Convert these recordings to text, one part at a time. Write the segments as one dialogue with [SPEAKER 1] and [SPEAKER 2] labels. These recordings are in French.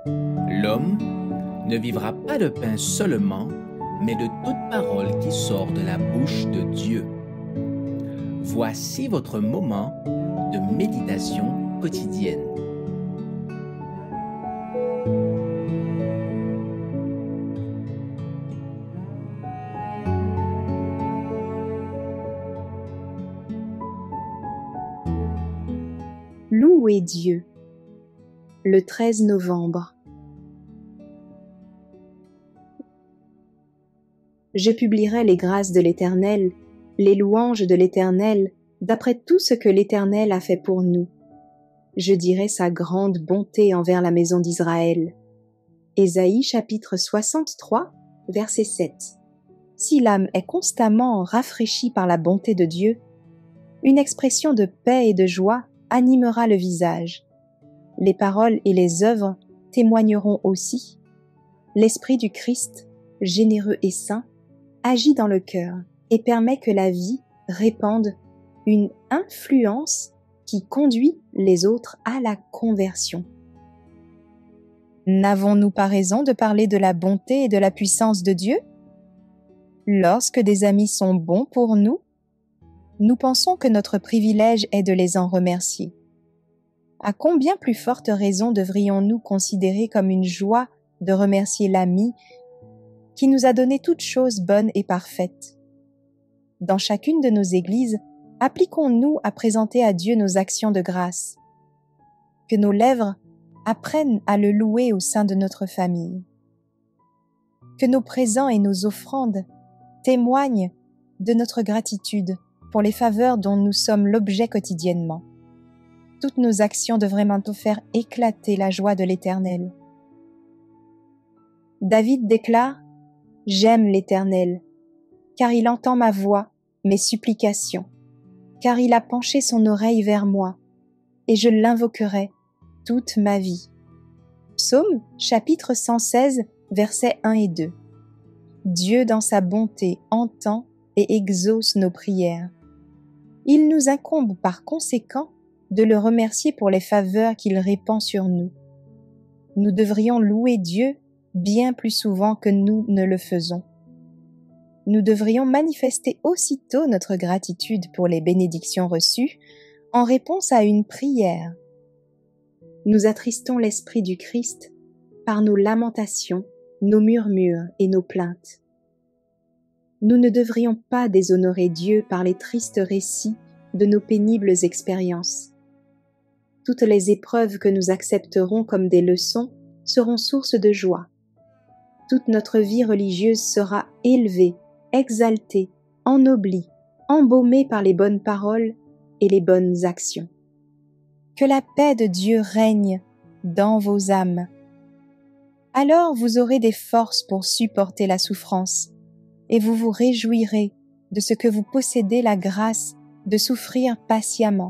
[SPEAKER 1] L'homme ne vivra pas de pain seulement, mais de toute parole qui sort de la bouche de Dieu. Voici votre moment de méditation quotidienne.
[SPEAKER 2] Louer Dieu. Le 13 novembre. Je publierai les grâces de l'Éternel, les louanges de l'Éternel, d'après tout ce que l'Éternel a fait pour nous. Je dirai sa grande bonté envers la maison d'Israël. Ésaïe chapitre 63, verset 7. Si l'âme est constamment rafraîchie par la bonté de Dieu, une expression de paix et de joie animera le visage. Les paroles et les œuvres témoigneront aussi. L'Esprit du Christ, généreux et saint, agit dans le cœur et permet que la vie répande une influence qui conduit les autres à la conversion. N'avons-nous pas raison de parler de la bonté et de la puissance de Dieu? Lorsque des amis sont bons pour nous, nous pensons que notre privilège est de les en remercier. À combien plus forte raison devrions-nous considérer comme une joie de remercier l'ami qui nous a donné toutes choses bonnes et parfaites? Dans chacune de nos églises, appliquons-nous à présenter à Dieu nos actions de grâce. Que nos lèvres apprennent à le louer au sein de notre famille. Que nos présents et nos offrandes témoignent de notre gratitude pour les faveurs dont nous sommes l'objet quotidiennement. Toutes nos actions devraient maintenant faire éclater la joie de l'Éternel. David déclare « J'aime l'Éternel, car il entend ma voix, mes supplications, car il a penché son oreille vers moi, et je l'invoquerai toute ma vie. » Psaume chapitre 116, versets 1 et 2. Dieu dans sa bonté entend et exauce nos prières. Il nous incombe par conséquent de le remercier pour les faveurs qu'il répand sur nous. Nous devrions louer Dieu bien plus souvent que nous ne le faisons. Nous devrions manifester aussitôt notre gratitude pour les bénédictions reçues en réponse à une prière. Nous attristons l'Esprit du Christ par nos lamentations, nos murmures et nos plaintes. Nous ne devrions pas déshonorer Dieu par les tristes récits de nos pénibles expériences. Toutes les épreuves que nous accepterons comme des leçons seront source de joie. Toute notre vie religieuse sera élevée, exaltée, ennoblie, embaumée par les bonnes paroles et les bonnes actions. Que la paix de Dieu règne dans vos âmes. Alors vous aurez des forces pour supporter la souffrance et vous vous réjouirez de ce que vous possédez la grâce de souffrir patiemment.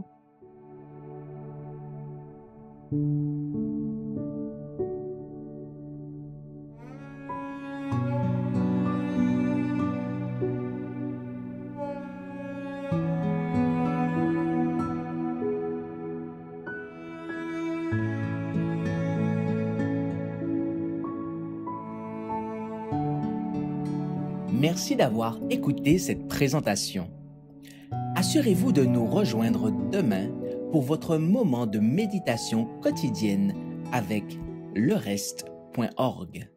[SPEAKER 1] Merci d'avoir écouté cette présentation. Assurez-vous de nous rejoindre demain pour votre moment de méditation quotidienne avec lereste.org.